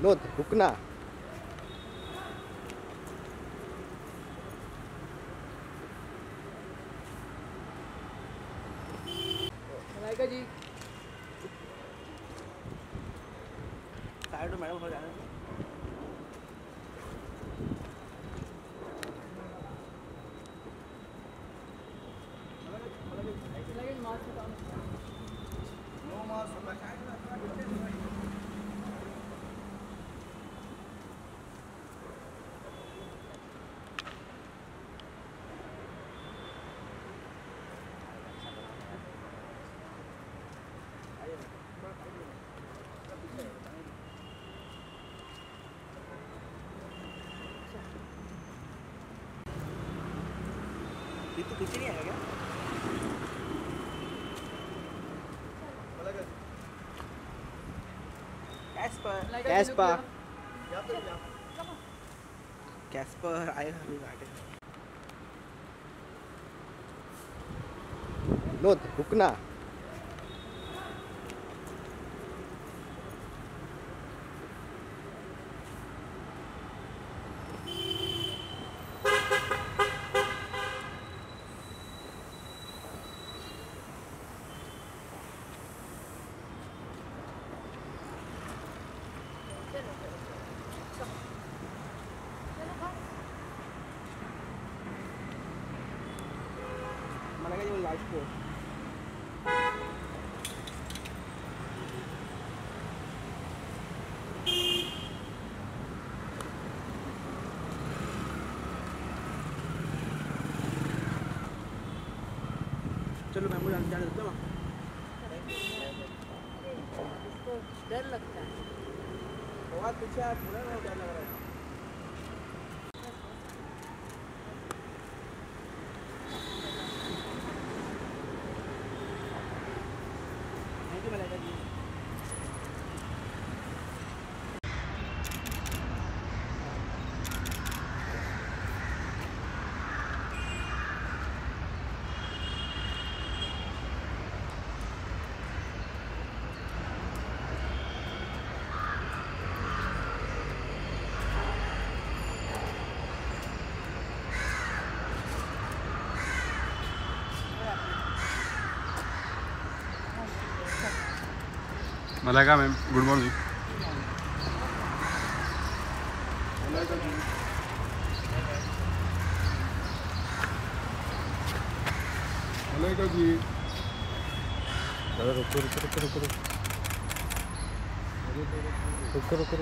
विनोद रुकना। मलाइका जी साइड में मैडम हो जाना। ये तो पीछे नहीं आएगा क्या? कैस्पर आएगा अभी आगे। विनोद रुकना। मलाइका जी वो लास्ट को चलो मैं मुझे जाने देता हूँ। इसको डर लगता है। बहुत पीछे आप थोड़ा ना डर लग रहा है। Thank you Malaika ji. Malaika ma'am good morning. Malaika ji रुको रुको रुको रुको रुको रुको रुको।